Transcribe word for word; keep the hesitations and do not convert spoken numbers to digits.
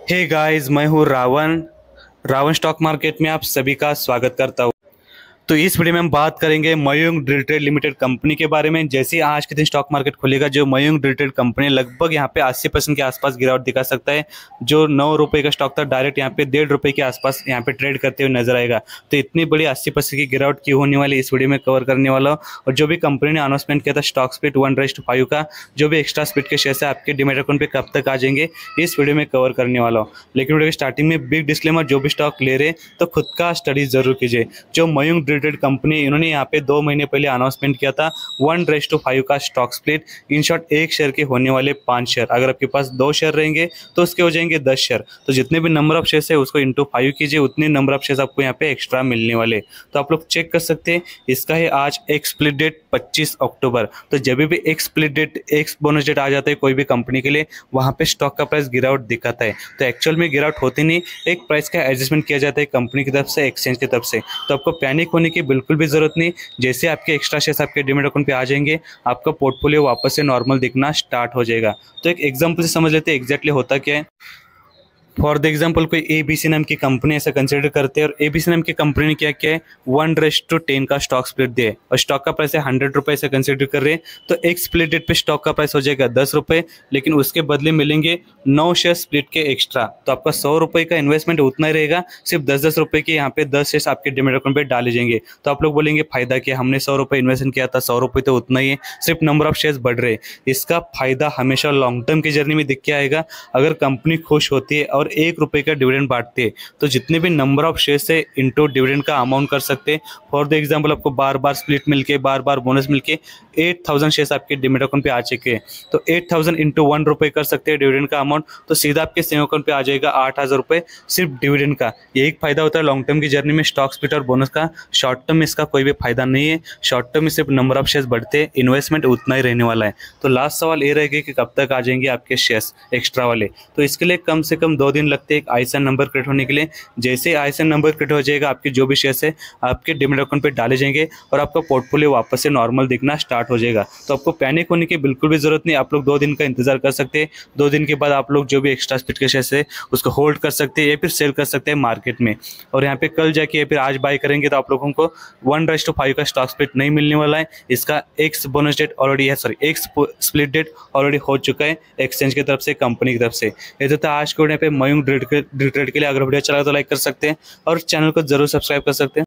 Hey guys, मैं हूँ Ravan. Ravan stock market में आप सभी का स्वागत करता हूँ। तो इस वीडियो में हम बात करेंगे मयूंग ड्रिल ट्रेड लिमिटेड कंपनी के बारे में। जैसे ही आज के दिन स्टॉक मार्केट खुलेगा, जो मयूंग ड्रिल ट्रेड कंपनी लगभग यहाँ पे अस्सी परसेंट के आसपास गिरावट दिखा सकता है। जो नौ रुपए का स्टॉक था, डायरेक्ट यहाँ पे डेढ़ रुपए के आसपास यहाँ पे ट्रेड करते हुए नजर आएगा। तो इतनी बड़ी अस्सी परसेंट की गिरावट क्यों होने वाली, इस वीडियो में कवर करने वाला हूँ। और जो भी कंपनी ने अनाउंसमेंट किया था stock split one raise to five का, जो भी एक्स्ट्रा स्प्लिट के शेयर है आपके डीमैट अकाउंट पे कब तक आ जाएंगे, इस वीडियो में कवर करने वाला हूँ। लेकिन वीडियो के स्टार्टिंग में बिग डिस्क्लेमर, जो भी स्टॉक ले रहे तो खुद का स्टडी जरूर कीजिए। जो मयूंग ड्रिल ट्रेड कंपनी, इन्होंने यहाँ पे दो महीने पहले अनाउंसमेंट किया था वन रेस टू फाइव का स्टॉक स्प्लिट। इन शॉर्ट एक शेयर के होने वाले पांच शेयर, अगर आपके पास दो शेयर रहेंगे तो उसके हो जाएंगे दस शेयर। तो जितने भी नंबर ऑफ शेयर है उसको इंटू फाइव कीजिए, उतने नंबर ऑफ शेयर आपको यहाँ पे एक्स्ट्रा मिलने वाले। तो आप लोग चेक कर सकते हैं। इसका है आज एक स्प्लिट डेट पच्चीस अक्टूबर। तो जब भी एक स्प्लिट डेट, एक बोनस डेट आ जाता है कोई भी कंपनी के लिए, वहां पे स्टॉक का प्राइस गिरावट दिखाता है। तो एक्चुअल में गिरावट होती नहीं, एक प्राइस का एडजस्टमेंट किया जाता है कंपनी की तरफ से, एक्सचेंज की तरफ से। तो आपको पैनिक होने की बिल्कुल भी जरूरत नहीं। जैसे आपके एक्स्ट्रा शेयर्स आपके डीमैट अकाउंट पे आ जाएंगे, आपका पोर्टफोलियो वापस से नॉर्मल दिखना स्टार्ट हो जाएगा। तो एक एग्जांपल से समझ लेते हैं एग्जैक्टली होता क्या है। फॉर द एग्जाम्पल, कोई एबीसी नाम की कंपनी ऐसा कंसिडर करते हैं, और एबीसी नाम की कंपनी ने क्या किया है, वन रेस टू टेन का स्टॉक स्प्लिट दिया है, और स्टॉक का प्राइस है हंड्रेड रुपए से कंसिडर कर रहे हैं। तो एक स्प्लिट डेट पे स्टॉक का प्राइस हो जाएगा दस रुपए, लेकिन उसके बदले मिलेंगे नौ शेयर स्प्लिट के एक्स्ट्रा। तो आपका सौ रुपए का इन्वेस्टमेंट उतना ही रहेगा, सिर्फ दस दस रुपए के यहाँ पे दस शेयर आपके डीमैट अकाउंट पे डाले जाएंगे। तो आप लोग बोलेंगे फायदा क्या, हमने सौ रुपए इन्वेस्टमेंट किया था, सौ रुपए तो उतना ही है, सिर्फ नंबर ऑफ शेयर बढ़ रहे। इसका फायदा हमेशा लॉन्ग टर्म की जर्नी में दिख के आएगा। अगर कंपनी खुश होती है और एक रुपए का डिविडेंड बांटते हैं, तो जितने भी नंबर ऑफ शेयर से इनटू डिविडेंड का अमाउंट कर सकते हैं। फॉर द एग्जांपल, आपको बार बार स्प्लिट मिलके, बार बार बोनस मिलके एट थाउजेंड शेयर आपके डिमैट अकाउंट पे आ चुके हैं। तो एट थाउजेंड इंटू वन रुपए कर सकते हैं डिविडेंड का अमाउंट, तो सीधा आपके सेम अकाउंट पे आ जाएगा आठ हजार रुपए सिर्फ डिविडेंड का। यही फायदा होता है लॉन्ग टर्म की जर्नी में स्टॉक स्प्लिट और बोनस का। शॉर्ट टर्म में इसका कोई भी फायदा नहीं है। शॉर्ट टर्म में सिर्फ नंबर ऑफ शेयर बढ़ते हैं, इन्वेस्टमेंट उतना ही रहने वाला है। तो लास्ट सवाल ये रहेगा कि कब तक आ जाएंगे आपके शेयर्स एक्स्ट्रा वाले। तो इसके लिए कम से कम दो दिन लगते हैं एक आईएसएन नंबर क्रिएट होने के लिए। जैसे आईएसएन नंबर क्रिएट हो जाएगा, आपके जो भी शेयर्स है आपके डीमैट अकाउंट पे डाले जाएंगे और आपका पोर्टफोलियो वापस से नॉर्मल दिखना स्टार्ट हो जाएगा। तो आपको पैनिक होने की बिल्कुल भी जरूरत नहीं। आप लोग दो दिन का इंतजार कर सकते हैं। दो दिन के बाद आप लोग जो भी एक्स्ट्रा स्प्लिट के शेयर्स है उसको होल्ड कर सकते हैं या फिर सेल कर सकते हैं मार्केट में। और यहाँ पे कल जाके या फिर आज बाय करेंगे तो आप लोगों को वन रेस टू फाइव का स्टॉक स्प्लिट नहीं मिलने वाला है। इसका एक बोनस डेट ऑलरेडी है, सॉरी एक स्प्लिट डेट ऑलरेडी हो चुका है एक्सचेंज की तरफ से, कंपनी की तरफ से। ये तो था आज के वीडियो पे मयूंग ड्रिल ट्रेड के लिए। अगर वीडियो अच्छा लगा तो लाइक कर सकते हैं और चैनल को जरूर सब्सक्राइब कर सकते हैं।